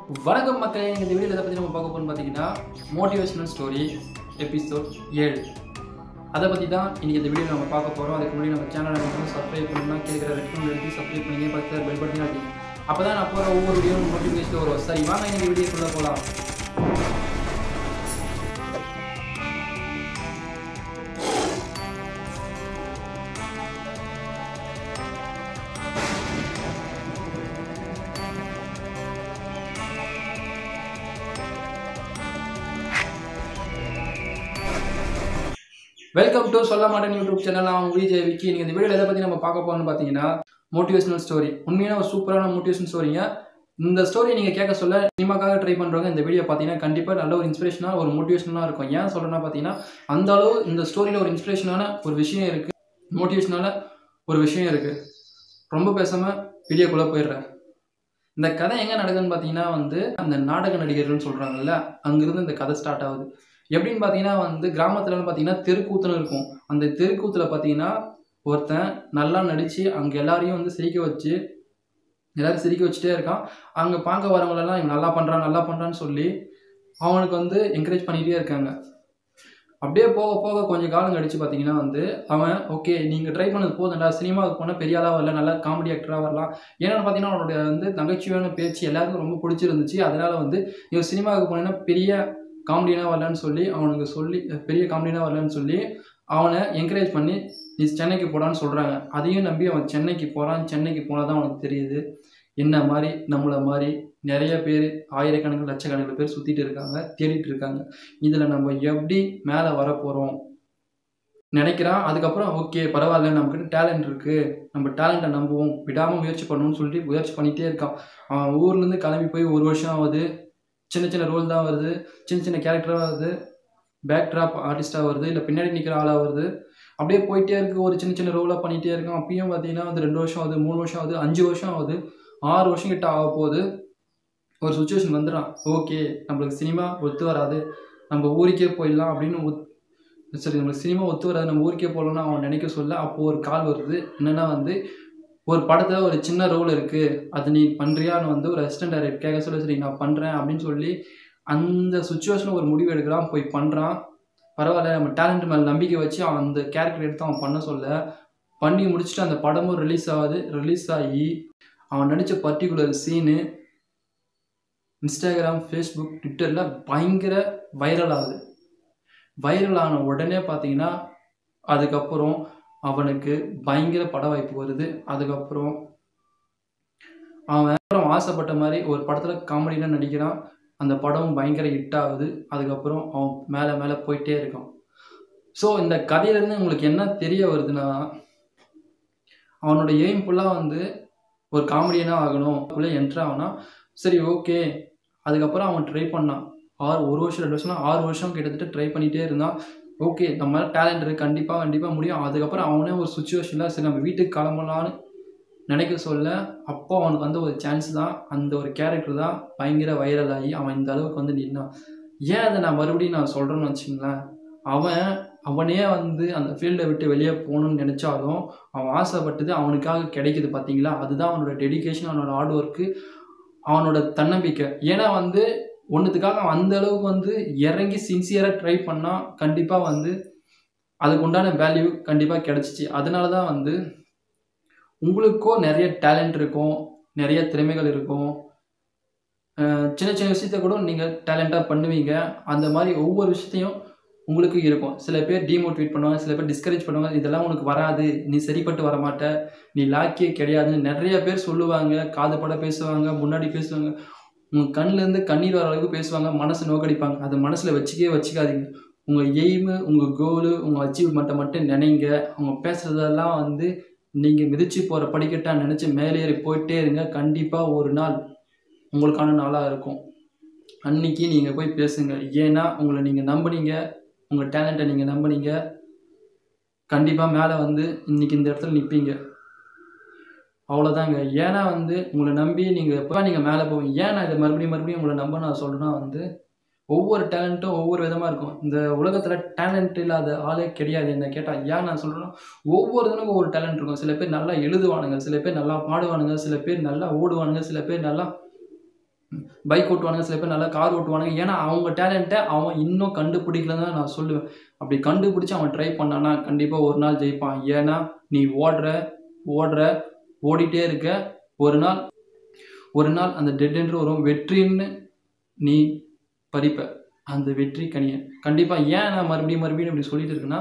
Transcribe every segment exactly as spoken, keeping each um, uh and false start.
வணக்கம் மக்களே, இந்த வீடியோவில் எதை பற்றி நம்ம பார்க்க போகிறோம்னு பார்த்தீங்கன்னா மோட்டிவேஷனல் ஸ்டோரி எபிசோட் ஏழு. அதை பற்றி தான் இன்றைக்கி இந்த வீடியோவில் நம்ம பார்க்க போகிறோம். அதுக்கு முன்னாடி நம்ம சேனலை வந்து சப்ஸ்கிரைப் பண்ணணும்னா கேட்குற ரெட் பட்டன் எடுத்து சப்ஸ்கிரைப் பண்ணி பக்கத்தில் பெல் பட்டன் ஆகி அப்போ தான் நான் போகிற ஒவ்வொரு வீடியோ நோட்டிஃபிகேஷன் வரும். சரி வாங்க இன்றைக்கி வீடியோக்குள்ளே போகலாம். வெல்கம் டு சொல்ல மாட்டேன் யூடியூப் சேனல். நான் விஜய் விக்கி. நீங்கள் இந்த வீடியோவில் எதை பற்றி நம்ம பார்க்க போகிறோம்னு பார்த்தீங்கன்னா மோட்டிவேஷனல் ஸ்டோரி. உண்மையான ஒரு சூப்பரான மோட்டிவேஷன் ஸ்டோரிங்க. இந்த ஸ்டோரி நீங்கள் கேட்க சொல்ல சினிமாக்காக ட்ரை பண்ணுறவங்க இந்த வீடியோ பார்த்தீங்கன்னா கண்டிப்பாக நல்ல ஒரு இன்ஸ்பிரேஷனாக ஒரு மோட்டிவேஷனாக இருக்கும். ஏன் சொல்கிறேன்னா பார்த்தீங்கன்னா அந்த அளவு இந்த ஸ்டோரியில் ஒரு இன்ஸ்பிரேஷனான ஒரு விஷயம் இருக்குது, மோட்டிவேஷனான ஒரு விஷயம் இருக்குது. ரொம்ப பேசாமல் வீடியோக்குள்ளே போயிடுறேன். இந்த கதை எங்கே நடக்குதுன்னு பார்த்தீங்கன்னா வந்து அந்த நாடக நடிகர்கள்னு சொல்கிறாங்கல்ல, அங்கேருந்து இந்த கதை ஸ்டார்ட் ஆகுது. எப்படின்னு பார்த்தீங்கன்னா வந்து கிராமத்துலன்னு பார்த்தீங்கன்னா தெருக்கூத்துன்னு இருக்கும். அந்த தெருக்கூத்தில் பார்த்தீங்கன்னா ஒருத்தன் நல்லா நடித்து அங்கே எல்லாரையும் வந்து சிரிக்க வச்சு எல்லோரும் சிரிக்க வச்சுட்டே இருக்கான். அங்கே பார்க்க வரவங்களெல்லாம் இவன் நல்லா பண்ணுறான் நல்லா பண்ணுறான்னு சொல்லி அவனுக்கு வந்து என்கரேஜ் பண்ணிகிட்டே இருக்காங்க. அப்படியே போக போக கொஞ்சம் காலம் கழிச்சு பார்த்தீங்கன்னா வந்து அவன் ஓகே நீங்கள் ட்ரை பண்ணது போதும்டா, சினிமாவுக்கு போனால் பெரிய ஆளாக வரல, நல்லா காமெடி ஆக்டராக வரலாம். ஏன்னா பார்த்தீங்கன்னா அவனுடைய வந்து நகைச்சுவையான பேச்சு எல்லாருக்கும் ரொம்ப பிடிச்சிருந்துச்சு. அதனால் வந்து இவன் சினிமாவுக்கு போனீங்கன்னா பெரிய காமெடியாக வரலன்னு சொல்லி அவனுக்கு சொல்லி பெரிய காமெடியாக வரலன்னு சொல்லி அவனை என்கரேஜ் பண்ணி நீ சென்னைக்கு போடான்னு சொல்கிறாங்க. அதையும் நம்பி அவன் சென்னைக்கு போகிறான். சென்னைக்கு போனால் தான் அவனுக்கு தெரியுது என்ன மாதிரி நம்மளை மாதிரி நிறைய பேர் ஆயிரக்கணக்கில் லட்சக்கணக்கில் பேர் சுற்றிட்டு இருக்காங்க, தேடிட்டு இருக்காங்க. இதில் நம்ம எப்படி மேலே வரப்போகிறோம் நினைக்கிறான். அதுக்கப்புறம் ஓகே பரவாயில்ல, நமக்கு டேலண்ட் இருக்குது, நம்ம டேலண்ட்டை நம்புவோம், விடாமல் முயற்சி பண்ணணும்னு சொல்லிட்டு முயற்சி பண்ணிகிட்டே இருக்கான். அவன் ஊர்லேருந்து கிளம்பி போய் ஒரு வருஷம் ஆகுது. சின்ன சின்ன ரோல் தான் வருது, சின்ன சின்ன கேரக்டராக வருது, பேக் ட்ராப் ஆர்டிஸ்ட்டாக வருது, இல்லை பின்னாடி நிற்கிற ஆளாக வருது. அப்படியே போயிட்டே இருக்குது. ஒரு சின்ன சின்ன ரோலாக பண்ணிகிட்டே இருக்கான். அப்பயும் பார்த்தீங்கன்னா வந்து ரெண்டு வருஷம் ஆகுது, மூணு வருஷம் ஆகுது, அஞ்சு வருஷம் ஆகுது, ஆறு வருஷம் கிட்ட ஆக போகுது. ஒரு சுச்சுவேஷன் வந்துடுறான். ஓகே நம்மளுக்கு சினிமா ஒத்து வராது, நம்ம ஊருக்கே போயிடலாம் அப்படின்னு ஒத் சரி நம்மளுக்கு சினிமா ஒத்து வராது, நம்ம ஊருக்கே போகலான்னு அவன் நினைக்க சொல்ல அப்போது ஒரு கால் வருது. என்னென்னா வந்து ஒரு படத்தில் ஒரு சின்ன ரோல் இருக்குது, அது நீ பண்ணுறியான்னு வந்து ஒரு அசிஸ்டன்ட் டைரக்டர் கேட்க சொல்ல, சரி நான் பண்ணுறேன் அப்படின்னு சொல்லி அந்த சுச்சுவேஷனில் ஒரு முடிவு எடுக்கிறான், போய் பண்ணுறான். பரவாயில்ல, நம்ம டேலண்ட் மேலே நம்பிக்கை வச்சு அவன் அந்த கேரக்டர் எடுத்து அவன் பண்ண சொல்ல பண்ணி முடிச்சுட்டு அந்த படமும் ரிலீஸ் ஆகுது. ரிலீஸ் ஆகி அவன் நடித்த பர்டிகுலர் சீனு இன்ஸ்டாகிராம், ஃபேஸ்புக், ட்விட்டரில் பயங்கர வைரல் ஆகுது. வைரல் ஆன உடனே பார்த்தீங்கன்னா அதுக்கப்புறம் அவனுக்கு பயங்கர பட வாய்ப்பு வருது. அதுக்கப்புறம் அவன் அப்புறம் ஆசைப்பட்ட மாதிரி ஒரு படத்தில் காமெடியாக நடிக்கிறான். அந்த படம் பயங்கர ஹிட் ஆகுது. அதுக்கப்புறம் அவன் மேலே மேலே போயிட்டே இருக்கான். ஸோ இந்த கதையிலேருந்து உங்களுக்கு என்ன தெரிய வருதுன்னா, அவனோட எய்ம் ஃபுல்லாக வந்து ஒரு காமெடியனாக ஆகணும், உள்ளே என்ட்ரு ஆகணும். சரி ஓகே. அதுக்கப்புறம் அவன் ட்ரை பண்ணான். ஆறு ஒரு வருஷம் ரெண்டு வருஷம்னா ஆறு வருஷம் கிட்டத்தட்ட ட்ரை பண்ணிகிட்டே இருந்தான். ஓகே நம்ம மேலே டேலண்ட் இருக்குது, கண்டிப்பாக கண்டிப்பாக முடியும். அதுக்கப்புறம் அவனே ஒரு சுச்சுவேஷனில் சரி நம்ம வீட்டுக்கு கிளம்பலான்னு நினைக்க சொல்ல அப்போ அவனுக்கு வந்து ஒரு சான்ஸ் தான், அந்த ஒரு கேரக்டர் தான் பயங்கர வைரல் ஆகி அவன் இந்த அளவுக்கு வந்து நின்னான். ஏன் அதை நான் மறுபடியும் நான் சொல்கிறேன்னு வச்சுங்களேன், அவன் அவனே வந்து அந்த ஃபீல்டை விட்டு வெளியே போகணுன்னு நினச்சாலும் அவன் ஆசைப்பட்டது அவனுக்காக கிடைக்கிது பார்த்தீங்களா, அதுதான் அவனோட டெடிக்கேஷன், அவனோட ஹார்ட் ஒர்க்கு, அவனோட தன்னம்பிக்கை. ஏன்னா வந்து ஒன்றுத்துக்காக அவன் அந்த அளவுக்கு வந்து இறங்கி சின்சியராக ட்ரை பண்ணால் கண்டிப்பாக வந்து அதுக்கு உண்டான வேல்யூ கண்டிப்பாக கிடச்சிச்சு. அதனால தான் வந்து உங்களுக்கோ நிறைய டேலண்ட் இருக்கும், நிறைய திறமைகள் இருக்கும், சின்ன சின்ன விஷயத்த கூட நீங்கள் டேலண்ட்டாக பண்ணுவீங்க. அந்த மாதிரி ஒவ்வொரு விஷயத்தையும் உங்களுக்கு இருக்கும். சில பேர் டிமோட்டிவேட் பண்ணுவாங்க, சில பேர் டிஸ்கரேஜ் பண்ணுவாங்க, இதெல்லாம் உனக்கு வராது, நீ சரிப்பட்டு வரமாட்ட, நீ லாக்கியே கிடையாதுன்னு நிறைய பேர் சொல்லுவாங்க. காது பட பேசுவாங்க, முன்னாடி பேசுவாங்க, உங்கள் கண்ணிலேருந்து கண்ணீர் வர அளவுக்கு பேசுவாங்க, மனசை நோக்கடிப்பாங்க. அதை மனசில் வச்சுக்கவே வச்சுக்காதீங்க. உங்கள் எய்மு, உங்கள் கோலு, உங்கள் அச்சீவ்மெண்ட்டை மட்டும் நினைங்க. அவங்க பேசுகிறதெல்லாம் வந்து நீங்கள் மிதிச்சு போகிற படிக்கட்டாக நினச்சி மேலேறி போயிட்டே இருங்க. கண்டிப்பாக ஒரு நாள் உங்களுக்கான நாளாக இருக்கும். அன்றைக்கி நீங்கள் போய் பேசுங்க. ஏன்னா உங்களை நீங்கள் நம்பினீங்க, உங்கள் டேலண்ட்டை நீங்கள் நம்பினீங்க, கண்டிப்பாக மேலே வந்து இன்றைக்கி இந்த இடத்துல நிற்பீங்க. அவ்வளோதாங்க. ஏன்னா வந்து உங்களை நம்பி நீங்கள் எப்போ நீங்கள் மேலே போவீங்க. ஏன் நான் இதை மறுபடியும் மறுபடியும் உங்களை நம்ப நான் சொல்கிறேன்னா வந்து ஒவ்வொரு டேலண்ட்டும் ஒவ்வொரு விதமாக இருக்கும். இந்த உலகத்தில் டேலண்ட் இல்லாத ஆளே கிடையாது. என்ன கேட்டால் ஏன் நான் சொல்கிறேன்னா ஒவ்வொருத்தனுக்கும் ஒவ்வொரு டேலண்ட் இருக்கும். சில பேர் நல்லா எழுதுவானுங்க, சில பேர் நல்லா பாடுவானுங்க, சில பேர் நல்லா ஓடுவானுங்க, சில பேர் நல்லா பைக் ஓட்டுவானுங்க, சில பேர் நல்லா கார் ஓட்டுவானுங்க. ஏன்னா அவங்க டேலண்ட்டை அவன் இன்னும் கண்டுபிடிக்கலன்னு தான் நான் சொல்லுவேன். அப்படி கண்டுபிடிச்சு அவன் ட்ரை பண்ணான்னா கண்டிப்பாக ஒரு நாள் ஜெயிப்பான். ஏன்னா நீ ஓடுற ஓடுற ஓடிட்டே இருக்க, ஒரு நாள் ஒரு நாள் அந்த டெட் எண்ட் வரும், வெற்றின்னு நீ பறிப்ப அந்த வெற்றி கனியை. கண்டிப்பாக ஏன் நான் மறுபடியும் மறுபடியும் இப்படி சொல்லிட்டு இருக்கேன்னா,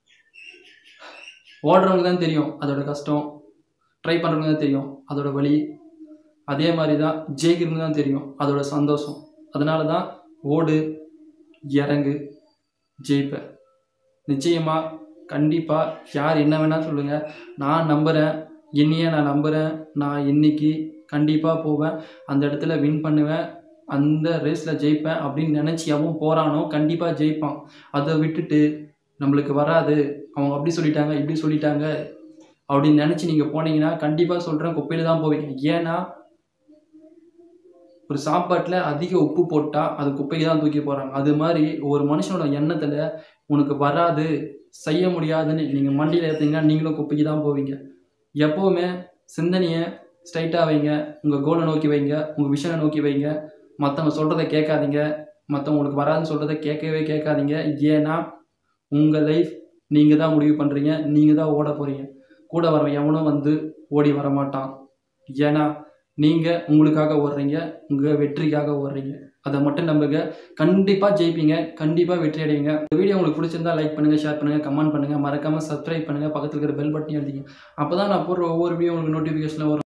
ஓடுறவங்க தான் தெரியும் அதோட கஷ்டம், ட்ரை பண்ணுறவங்க தான் தெரியும் அதோட வலி. அதே மாதிரி தான் ஜெயிக்கிறவங்க தான் தெரியும் அதோட சந்தோஷம். அதனால தான் ஓடு, இறங்கு, ஜெயிப்ப. நிச்சயமாக கண்டிப்பாக யார் என்ன வேணால் சொல்லுங்கள், நான் நம்புகிறேன், என்னையே நான் நம்புகிறேன். நான் இன்னைக்கு கண்டிப்பாக போவேன், அந்த இடத்துல வின் பண்ணுவேன், அந்த ரேஸில் ஜெயிப்பேன் அப்படின்னு நினச்சி அவன் போகிறானோ கண்டிப்பாக ஜெயிப்பான். அதை விட்டுட்டு நம்மளுக்கு வராது, அவங்க அப்படி சொல்லிட்டாங்க இப்படி சொல்லிட்டாங்க அப்படின்னு நினச்சி நீங்கள் போனீங்கன்னா கண்டிப்பாக சொல்கிறேன் குப்பையில் தான் போவீங்க. ஏன்னா ஒரு சாப்பாட்டில் அதிக உப்பு போட்டால் அது குப்பைக்கு தான் தூக்கி போகிறாங்க. அது மாதிரி ஒரு மனுஷனோட எண்ணத்தில் உனக்கு வராது, செய்ய முடியாதுன்னு நீங்கள் மண்டியில் ஏற்றிங்கன்னா நீங்களும் குப்பைக்கு தான் போவீங்க. எப்போவுமே சிந்தனையை ஸ்ட்ரைட்டாக வைங்க, உங்கள் கோலை நோக்கி வைங்க, உங்கள் விஷனை நோக்கி வைங்க. மற்றவங்க சொல்கிறத கேட்காதீங்க, மற்றவங்க உங்களுக்கு வராதுன்னு சொல்கிறத கேட்கவே கேட்காதீங்க. ஏன்னா உங்கள் லைஃப் நீங்கள் தான் முடிவு பண்ணுறீங்க, நீங்கள் தான் ஓட போகிறீங்க. கூட வர எவனும் வந்து ஓடி வர மாட்டான். ஏன்னா நீங்கள் உங்களுக்காக ஓடுறீங்க, உங்கள் வெற்றிக்காக ஓடுறீங்க. அதை மட்டும் நம்புங்க, கண்டிப்பாக ஜெயிப்பீங்க, கண்டிப்பாக வெற்றி அடைவீங்க. இந்த வீடியோ உங்களுக்கு பிடிச்சிருந்தா லைக் பண்ணுங்கள், ஷேர் பண்ணுங்கள், கமெண்ட் பண்ணுங்கள், மறக்காமல் சப்ஸ்கிரைப் பண்ணுங்கள், பக்கத்தில் இருக்கிற பெல் பட்டனையும் அழுத்திங்க. அப்போ தான் நான் போடுற ஒவ்வொரு வீடியோ உங்களுக்கு நோட்டிஃபிகேஷனில் வரும்.